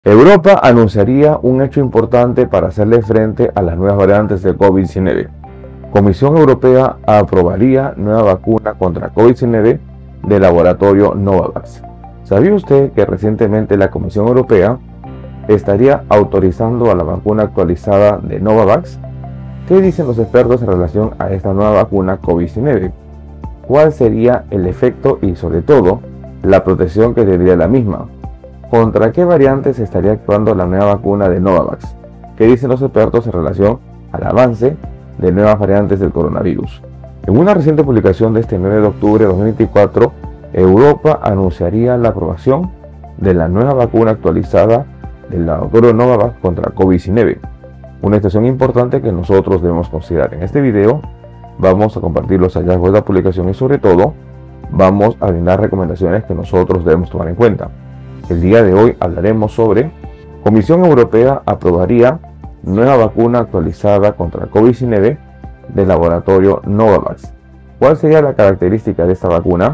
Europa anunciaría un hecho importante para hacerle frente a las nuevas variantes de COVID-19. Comisión Europea aprobaría nueva vacuna contra COVID-19 del laboratorio Novavax. ¿Sabía usted que recientemente la Comisión Europea estaría autorizando a la vacuna actualizada de Novavax? ¿Qué dicen los expertos en relación a esta nueva vacuna COVID-19? ¿Cuál sería el efecto y, sobre todo, la protección que tendría la misma? ¿Contra qué variantes estaría actuando la nueva vacuna de Novavax? ¿Qué dicen los expertos en relación al avance de nuevas variantes del coronavirus? En una reciente publicación de este 9 de octubre de 2024, Europa anunciaría la aprobación de la nueva vacuna actualizada del laboratorio Novavax contra COVID-19. Una situación importante que nosotros debemos considerar. En este video vamos a compartir los hallazgos de la publicación y, sobre todo, vamos a brindar recomendaciones que nosotros debemos tomar en cuenta. El día de hoy hablaremos sobre Comisión Europea aprobaría nueva vacuna actualizada contra COVID-19 del laboratorio Novavax. ¿Cuál sería la característica de esta vacuna?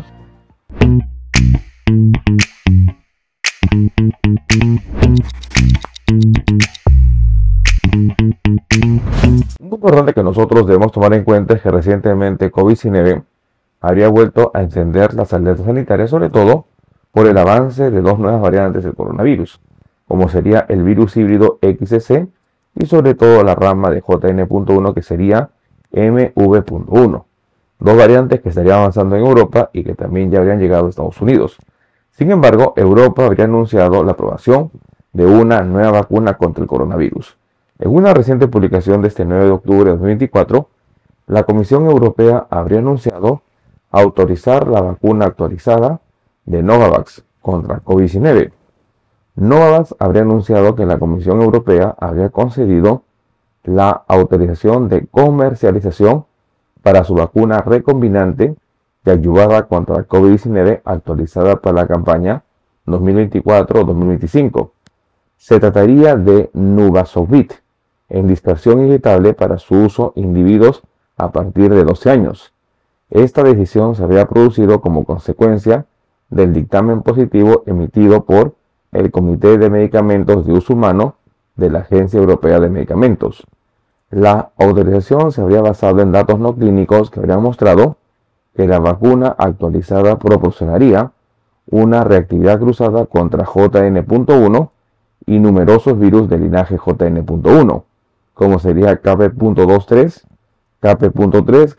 Un importante que nosotros debemos tomar en cuenta es que recientemente COVID-19 habría vuelto a encender las alertas sanitarias, sobre todo por el avance de dos nuevas variantes del coronavirus, como sería el virus híbrido XCC y sobre todo la rama de JN.1, que sería MV.1, dos variantes que estarían avanzando en Europa y que también ya habrían llegado a Estados Unidos. Sin embargo, Europa habría anunciado la aprobación de una nueva vacuna contra el coronavirus. En una reciente publicación de este 9 de octubre de 2024, la Comisión Europea habría anunciado autorizar la vacuna actualizada de Novavax contra COVID-19. Novavax habría anunciado que la Comisión Europea habría concedido la autorización de comercialización para su vacuna recombinante de ayudada contra el COVID-19 actualizada para la campaña 2024-2025. Se trataría de Nuvaxovid en dispersión inyectable para su uso en individuos a partir de 12 años. Esta decisión se habría producido como consecuencia del dictamen positivo emitido por el Comité de Medicamentos de Uso Humano de la Agencia Europea de Medicamentos. La autorización se habría basado en datos no clínicos que habrían mostrado que la vacuna actualizada proporcionaría una reactividad cruzada contra JN.1 y numerosos virus del linaje JN.1, como sería KP.23, KP.3,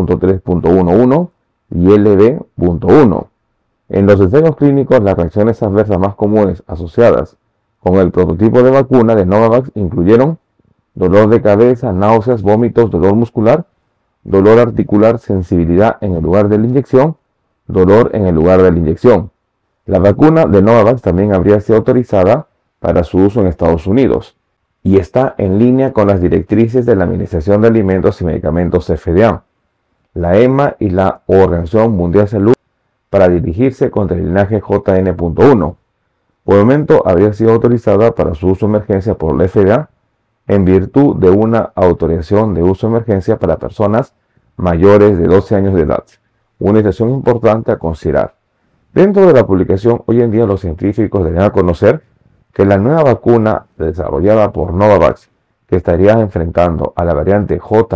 KP.3.11 y LB.1. En los ensayos clínicos, las reacciones adversas más comunes asociadas con el prototipo de vacuna de Novavax incluyeron dolor de cabeza, náuseas, vómitos, dolor muscular, dolor articular, sensibilidad en el lugar de la inyección, dolor en el lugar de la inyección. La vacuna de Novavax también habría sido autorizada para su uso en Estados Unidos y está en línea con las directrices de la Administración de Alimentos y Medicamentos FDA, la EMA y la Organización Mundial de Salud para dirigirse contra el linaje JN.1. Por el momento habría sido autorizada para su uso de emergencia por la FDA en virtud de una autorización de uso de emergencia para personas mayores de 12 años de edad. Una situación importante a considerar. Dentro de la publicación, hoy en día los científicos deberían conocer que la nueva vacuna desarrollada por Novavax, que estaría enfrentando a la variante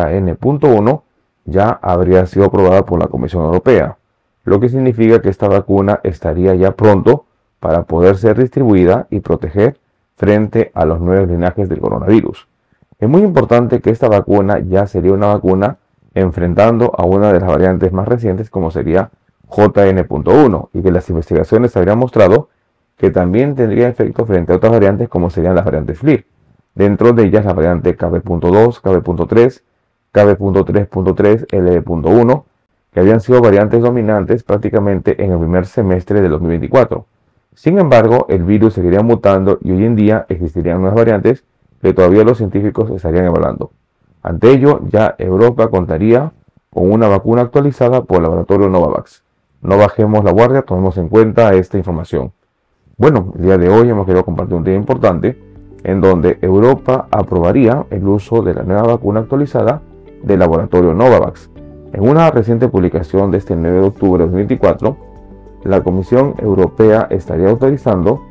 JN.1, ya habría sido aprobada por la Comisión Europea, lo que significa que esta vacuna estaría ya pronto para poder ser distribuida y proteger frente a los nuevos linajes del coronavirus. Es muy importante que esta vacuna ya sería una vacuna enfrentando a una de las variantes más recientes, como sería JN.1, y que las investigaciones habrían mostrado que también tendría efecto frente a otras variantes, como serían las variantes FLIR. Dentro de ellas la variante KB.2, KB.3, KB.3.3, LB.1, que habían sido variantes dominantes prácticamente en el primer semestre de 2024. Sin embargo, el virus seguiría mutando y hoy en día existirían nuevas variantes que todavía los científicos estarían evaluando. Ante ello, ya Europa contaría con una vacuna actualizada por el laboratorio Novavax. No bajemos la guardia, tomemos en cuenta esta información. Bueno, el día de hoy hemos querido compartir un tema importante en donde Europa aprobaría el uso de la nueva vacuna actualizada del laboratorio Novavax. En una reciente publicación de este 9 de octubre de 2024, la Comisión Europea estaría autorizando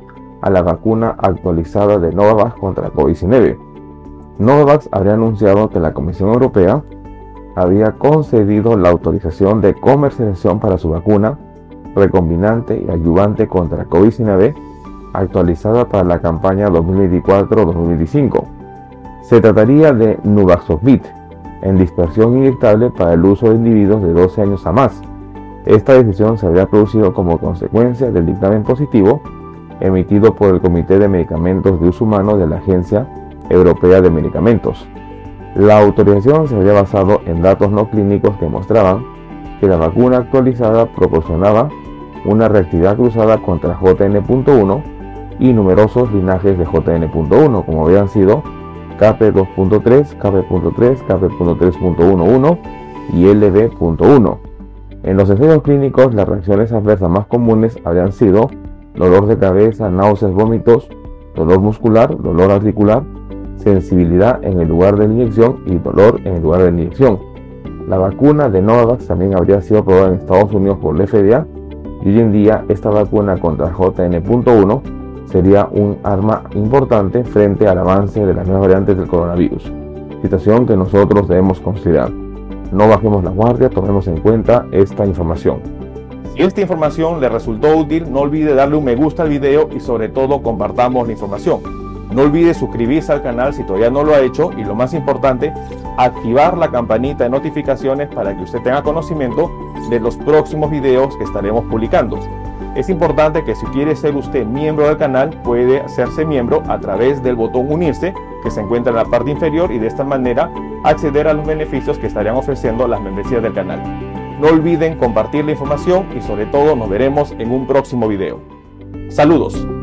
a la vacuna actualizada de Novavax contra COVID-19. Novavax habría anunciado que la Comisión Europea había concedido la autorización de comercialización para su vacuna recombinante y adyuvante contra COVID-19 actualizada para la campaña 2024-2025. Se trataría de Nuvaxovid en dispersión inyectable para el uso de individuos de 12 años a más. Esta decisión se habría producido como consecuencia del dictamen positivo emitido por el Comité de Medicamentos de Uso Humano de la Agencia Europea de Medicamentos. La autorización se había basado en datos no clínicos que mostraban que la vacuna actualizada proporcionaba una reactividad cruzada contra JN.1 y numerosos linajes de JN.1, como habían sido KP2.3, KP.3, KP.3.11 y LB.1. En los ensayos clínicos, las reacciones adversas más comunes habrían sido dolor de cabeza, náuseas, vómitos, dolor muscular, dolor articular, sensibilidad en el lugar de la inyección y dolor en el lugar de la inyección. La vacuna de Novavax también habría sido aprobada en Estados Unidos por la FDA y hoy en día esta vacuna contra JN.1 sería un arma importante frente al avance de las nuevas variantes del coronavirus, situación que nosotros debemos considerar. No bajemos la guardia, tomemos en cuenta esta información. Si esta información le resultó útil, no olvide darle un me gusta al video y sobre todo compartamos la información. No olvide suscribirse al canal si todavía no lo ha hecho y lo más importante, activar la campanita de notificaciones para que usted tenga conocimiento de los próximos videos que estaremos publicando. Es importante que si quiere ser usted miembro del canal, puede hacerse miembro a través del botón unirse que se encuentra en la parte inferior y de esta manera acceder a los beneficios que estarían ofreciendo las membresías del canal. No olviden compartir la información y sobre todo nos veremos en un próximo video. Saludos.